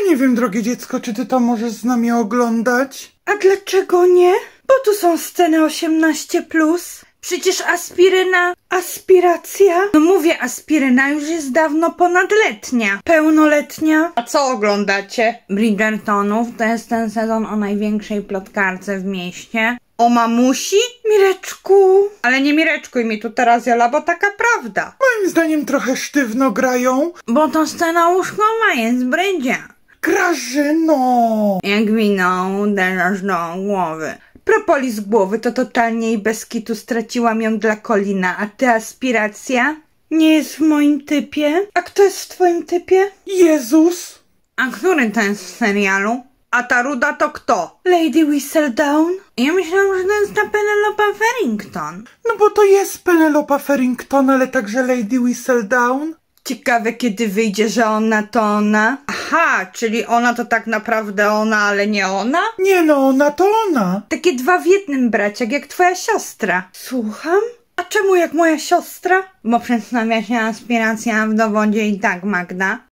nie wiem, drogie dziecko, czy ty to możesz z nami oglądać? A dlaczego nie? Bo tu są sceny 18+. Przecież aspiryna, aspiracja. No mówię, aspiryna już jest dawno ponadletnia. Pełnoletnia. A co oglądacie? Bridgertonów, to jest ten sezon o największej plotkarce w mieście. O mamusi? Mireczku. Ale nie mireczkuj mi tu teraz, Jola, bo taka prawda. Moim zdaniem trochę sztywno grają. Bo to scena łóżkowa jest, Brydzia. Grażyno! Jak wino uderzasz do głowy. Propolis głowy to totalnie i bez kitu straciłam ją dla Colina, a ty aspiracja? Nie jest w moim typie. A kto jest w twoim typie? Jezus! A który to jest w serialu? A ta ruda to kto? Lady Whistledown? Ja myślałam, że to jest ta Penelope Farrington. No bo to jest Penelope Farrington, ale także Lady Whistledown. Ciekawe, kiedy wyjdzie, że ona to ona. Aha, czyli ona to tak naprawdę ona, ale nie ona? Nie no, ona to ona. Takie 2 w 1, braciak, jak twoja siostra. Słucham? A czemu jak moja siostra? Bo przedstawia się aspiracja w dowodzie i tak, Magda.